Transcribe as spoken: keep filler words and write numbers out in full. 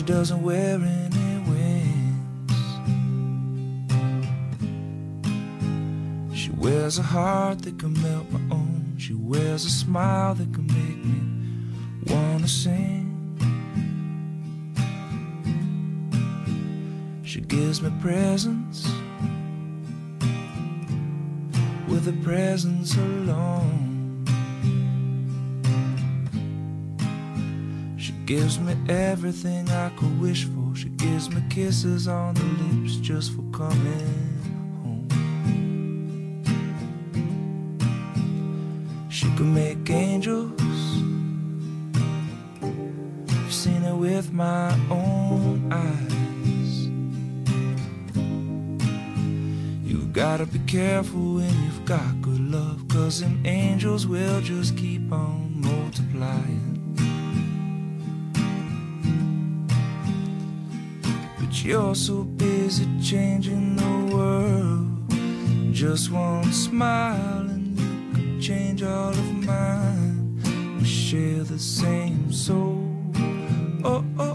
doesn't wear any wings. She wears a heart that can melt my own. She wears a smile that can make me wanna sing. She gives me presents with a presence alone. She gives me everything I could wish for. She gives me kisses on the lips just for coming home. She can make angels. I've seen it with my own eyes. You've gotta be careful when you've got good love, 'cause them angels will just keep on multiplying. But you're so busy changing the world. Just one smile and you could change all of mine. We share the same soul. Oh, oh.